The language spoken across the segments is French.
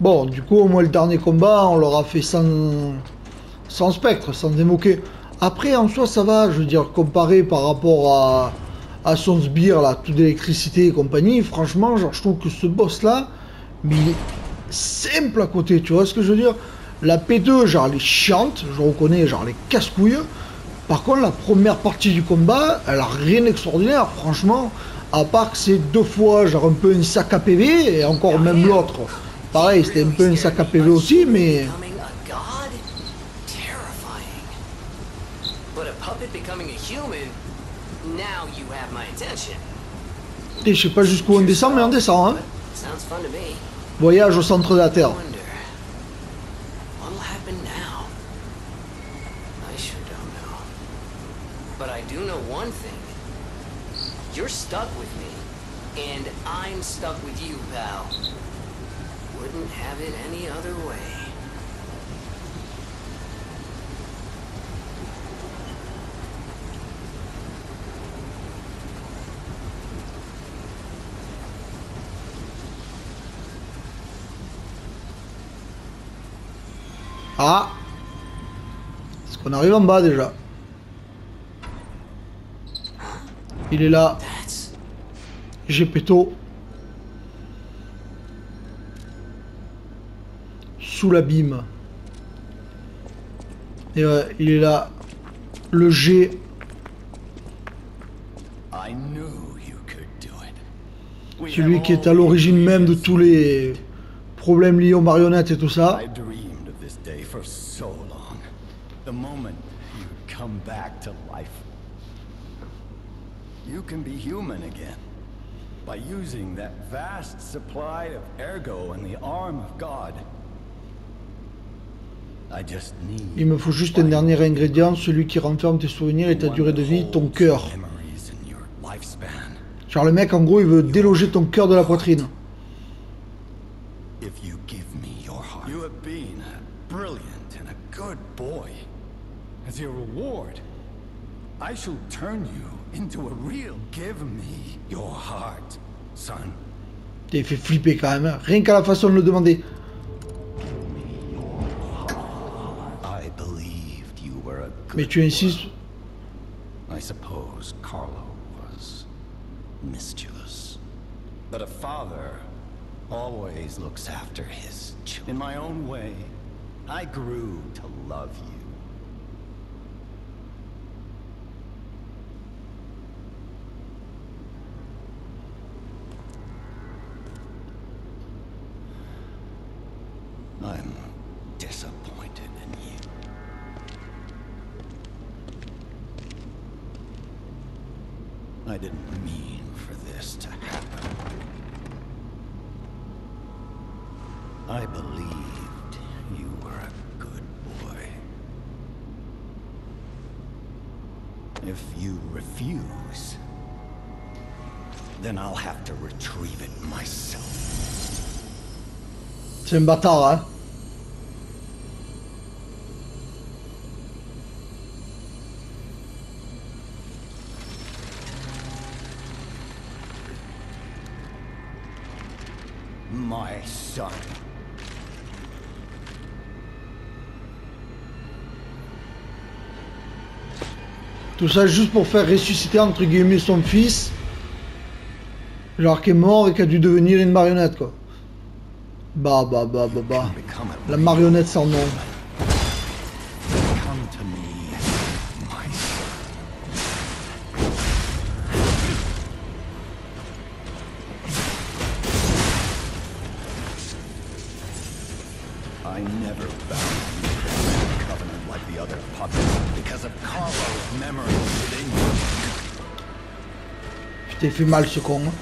Bon, du coup, au moins le dernier combat, on l'aura fait sans spectre, sans démoquer. Après, en soi, ça va, je veux dire, comparé par rapport à son sbire, là, tout d'électricité et compagnie, franchement, genre, je trouve que ce boss-là, mais il est simple à côté, tu vois ce que je veux dire? La P2, genre, elle est chiante, je reconnais, genre, les casse-couilles. Par contre, la première partie du combat, elle a rien d'extraordinaire, franchement, à part que c'est deux fois, genre, un peu un sac à PV, et encore même l'autre. Pareil, c'était un peu un sac à PV aussi, mais... Et je sais pas jusqu'où on descend, mais on descend, hein. Voyage au centre de la Terre. You're stuck with me, and I'm stuck with you, pal. Wouldn't have it any other way. Ah! Est-ce qu'on arrive en bas déjà? Il est là. Gepetto. Sous l'abîme. Et ouais, il est là. Le G. Celui qui est à l'origine même de tous les problèmes liés aux marionnettes et tout ça. You can be human again by using that vast supply of ergo and the arm of God. I just need. Il me faut juste un dernier ingrédient, celui qui renferme tes souvenirs et ta durée de vie, ton cœur. Genre le mec en gros il veut déloger ton cœur de la poitrine. If you give me your heart, you have been a brilliant and a good boy. As your reward, I shall turn you into a real. Give me your heart, son. T'es fait flipper quand même, hein. Rien qu'à la façon de le demander. I believed you were a good Mais tu insistes. I suppose Carlo was mischievous. But a father always looks after his children. In my own way, I grew to love you. I'm disappointed in you. I didn't mean for this to happen. I believed you were a good boy. If you refuse, then I'll have to retrieve it myself. C'est un bâtard, hein. My son. Tout ça juste pour faire ressusciter entre guillemets son fils. Genre qui est mort et qui a dû devenir une marionnette quoi. Bah. La marionnette sans nom. Come to me, my son. I never bound you to a covenant like the other puppets because of Carlo's memory within you. Je t'ai fait mal ce con. Hein.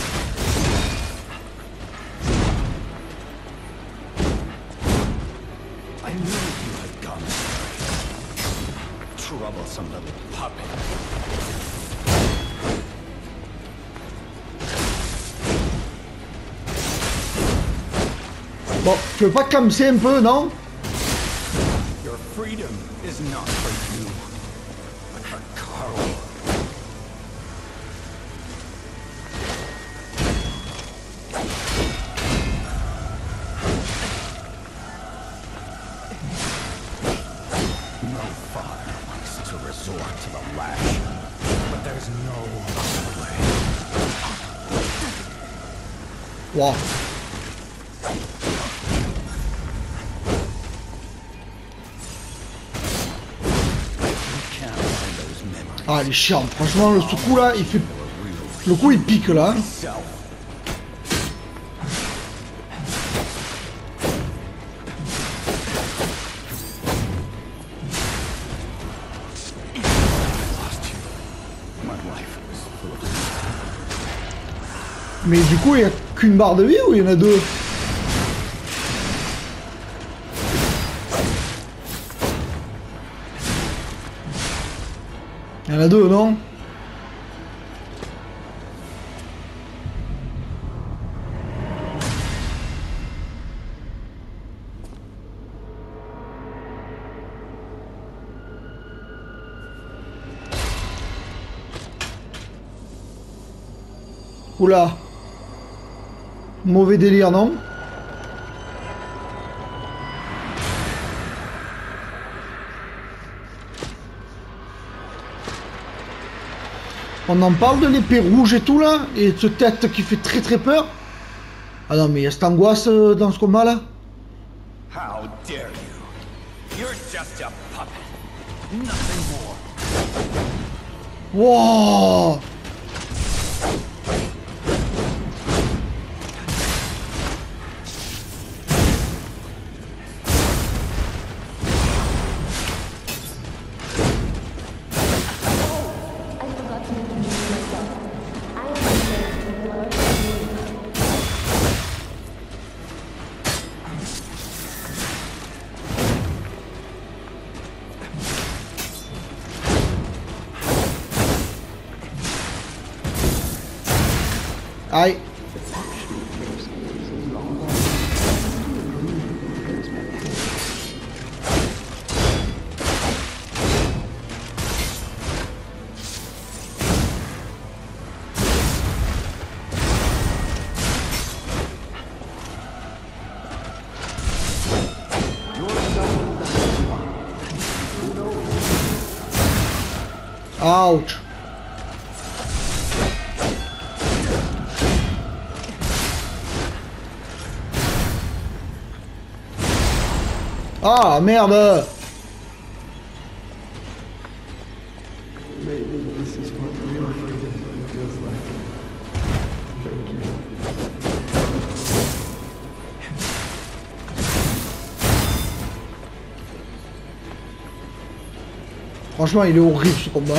I knew you had gone astray. Troublesome little puppet. Bon, tu veux pas te calmer un peu, non? Your freedom is not for you, but for Carlo. Wow. Ah, il est chiant. Franchement, ce coup là, il fait. Le coup il pique là. Mais du coup, il n'y a qu'une barre de vie ou il y en a deux? Il y en a deux, non? Oula. Mauvais délire, non? On en parle de l'épée rouge et tout là? Et de cette tête qui fait très très peur? Ah non mais il y a cette angoisse dans ce combat là? How dare you? You're just a puppet. Nothing more. Wow. Aïe. Ouch. Ah merde. Franchement, il est horrible ce combat.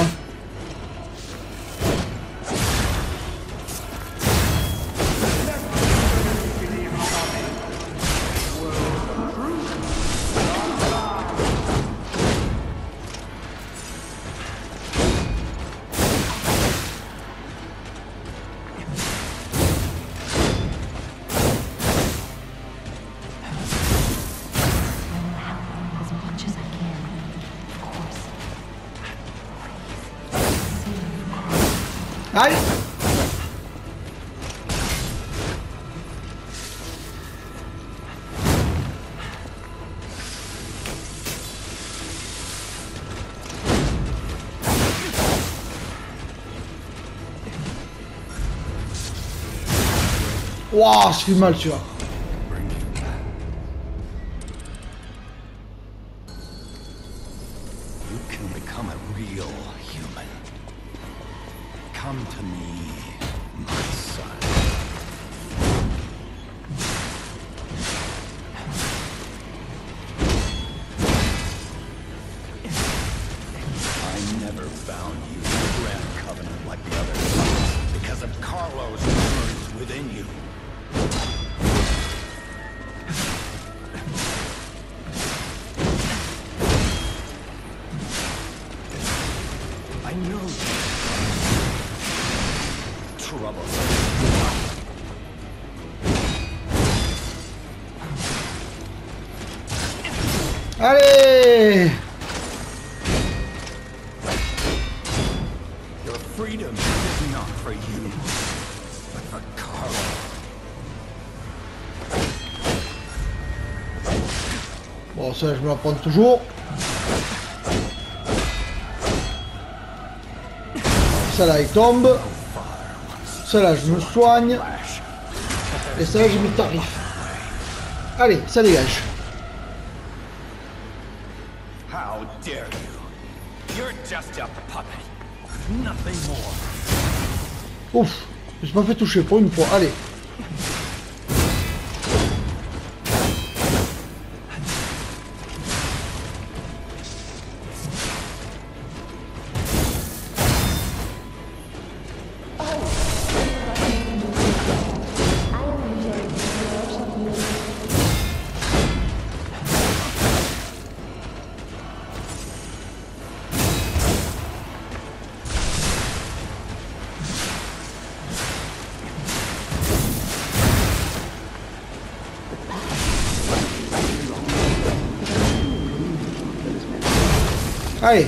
Aïe. Waouh, ça fait mal, tu vois. You can become a real human. Come to me, my son. I never found you a grand covenant like the others because of Carlos burns within you. I know trouble. Allez. Your freedom is not for you, but for Carlos. Bon, ça, je me la prends toujours. Celle-là, il tombe. Celle-là, je me soigne. Et celle-là, j'ai mis le tarif. Allez, ça dégage. How dare you? You're just a puppet. Nothing more. Ouf, je me suis pas fait toucher pour une fois. Allez. Allez.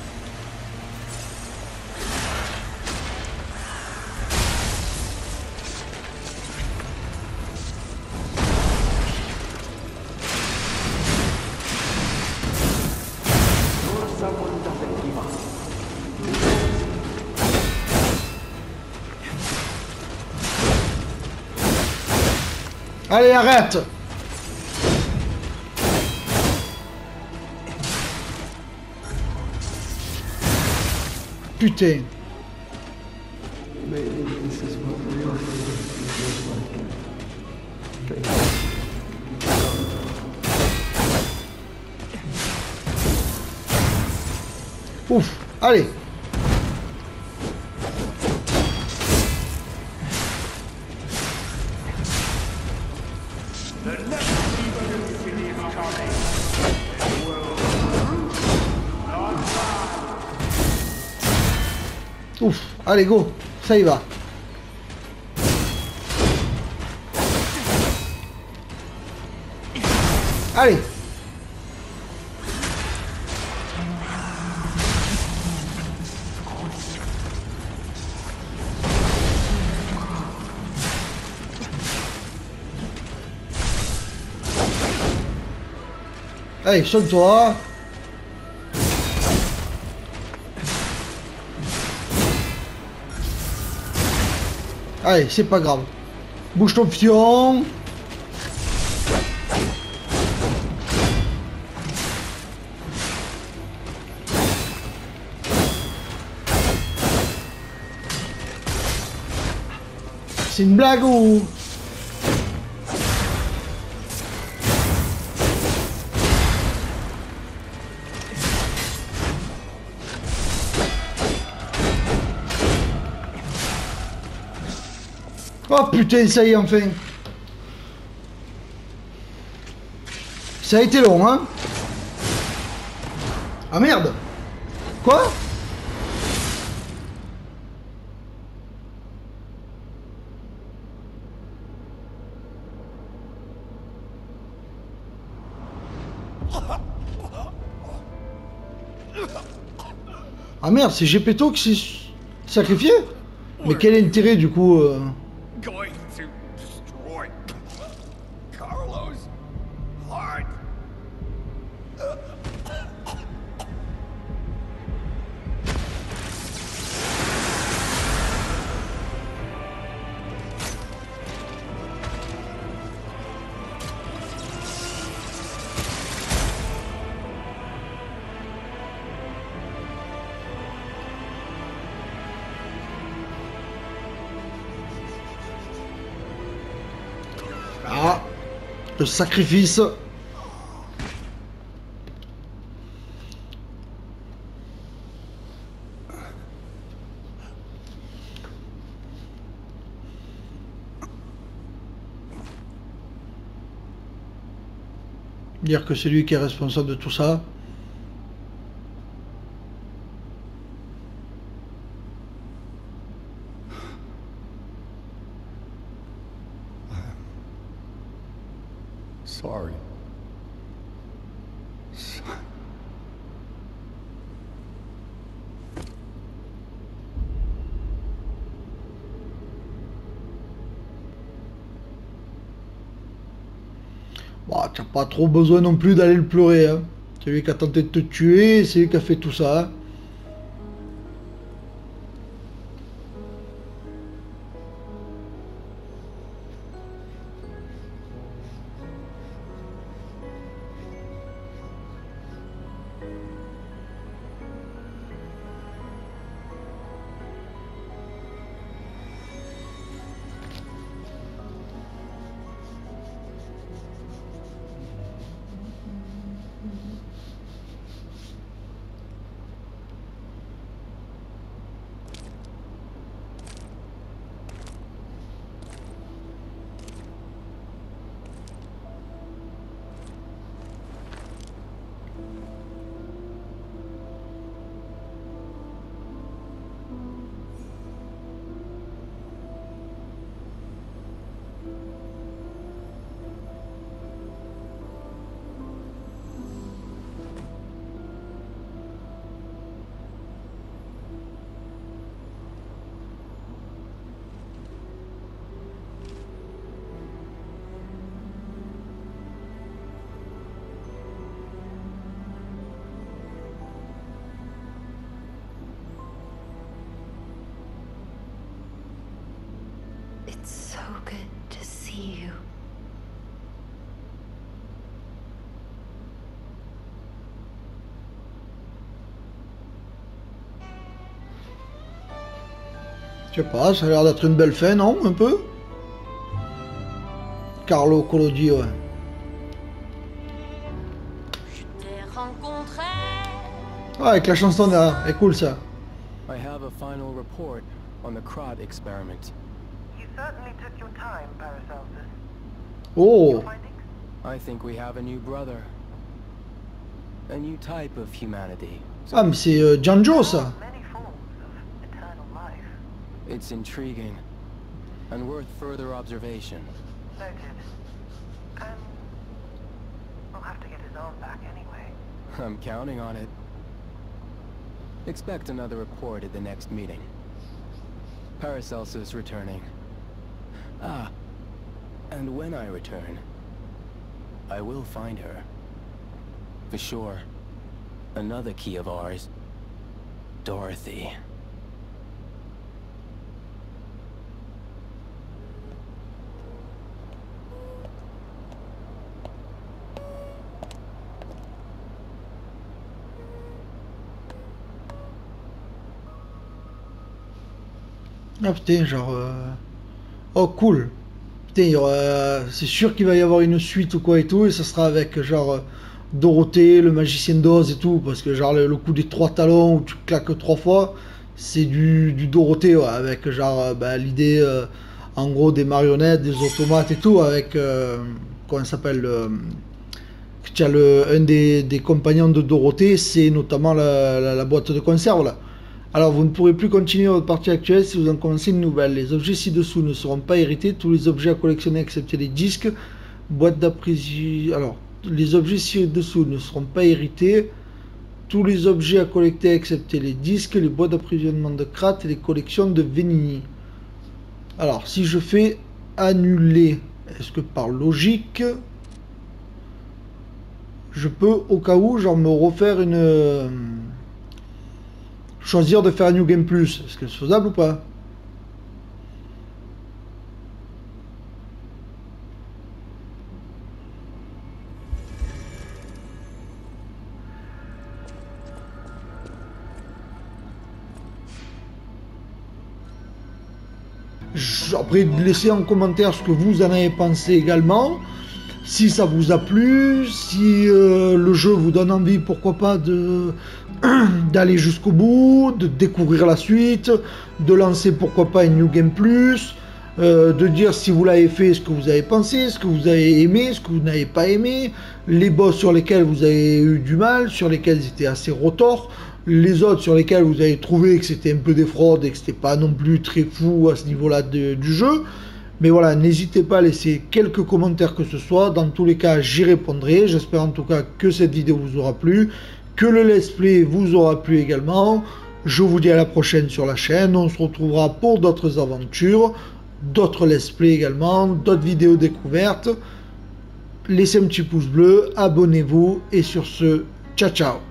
Allez, arrête. Putain. Ouf, allez. Ouf, allez go, ça y va. Allez. Allez, sonne-toi. Allez, c'est pas grave. Bouge ton fion. C'est une blague ou... Oh putain, ça y est, enfin. Ça a été long, hein. Ah merde. Quoi? Ah merde, c'est Gepetto qui s'est sacrifié? Mais quel est l'intérêt du coup Going to destroy Carlos' heart. Ah, le sacrifice. Dire que c'est lui qui est responsable de tout ça. Sorry. Bah, t'as pas trop besoin non plus d'aller le pleurer, hein. C'est lui qui a tenté de te tuer, c'est lui qui a fait tout ça, hein. It's so good to see you. Je sais pas, ça a l'air d'être une belle fin, non? Un peu? Carlo Collodi, ouais. Je t'ai rencontré. Ah, avec la chanson là, c'est cool ça. I have a final report on the Krat experiment. You certainly took your time, Paracelsus. Oh, Findings? I think we have a new brother. A new type of humanity. ah mais c'est Janjo ça. Many forms of eternal life. It's intriguing and worth further observation. Noted. And we'll have to get his arm back anyway. I'm counting on it. Expect another report at the next meeting. Paracelsus returning. Ah, and when I return, I will find her. For sure. Another key of ours. Dorothy. Ah putain, genre... Oh cool. Putain, c'est sûr qu'il va y avoir une suite ou quoi et tout, et ça sera avec genre Dorothée, le magicien d'Oz et tout, parce que genre le coup des 3 talons où tu claques 3 fois, c'est du Dorothée, ouais, avec genre l'idée en gros des marionnettes, des automates et tout, avec... comment ça s'appelle tu as un des compagnons de Dorothée, c'est notamment la boîte de conserve là. Alors, vous ne pourrez plus continuer votre partie actuelle si vous en commencez une nouvelle. Les objets ci-dessous ne seront pas hérités. Tous les objets à collectionner, excepté les disques, boîte d'apprentissage. Alors, les objets ci-dessous ne seront pas hérités. Tous les objets à collecter, excepté les disques, les boîtes d'approvisionnement de Krat et les collections de Venigni. Alors, si je fais annuler, est-ce que par logique, je peux, au cas où, genre me refaire une... choisir de faire un New Game Plus, est-ce que c'est faisable ou pas? Après, laissez en commentaire ce que vous en avez pensé également. Si ça vous a plu, si le jeu vous donne envie, pourquoi pas d'aller jusqu'au bout, de découvrir la suite, de lancer pourquoi pas une New Game Plus, de dire si vous l'avez fait, ce que vous avez pensé, ce que vous avez aimé, ce que vous n'avez pas aimé, les boss sur lesquels vous avez eu du mal, sur lesquels c'était assez retors, les autres sur lesquels vous avez trouvé que c'était un peu des fraudes et que c'était pas non plus très fou à ce niveau-là du jeu. Mais voilà, n'hésitez pas à laisser quelques commentaires que ce soit. Dans tous les cas, j'y répondrai. J'espère en tout cas que cette vidéo vous aura plu, que le let's play vous aura plu également. Je vous dis à la prochaine sur la chaîne. On se retrouvera pour d'autres aventures, d'autres let's play également, d'autres vidéos découvertes. Laissez un petit pouce bleu, abonnez-vous et sur ce, ciao ciao.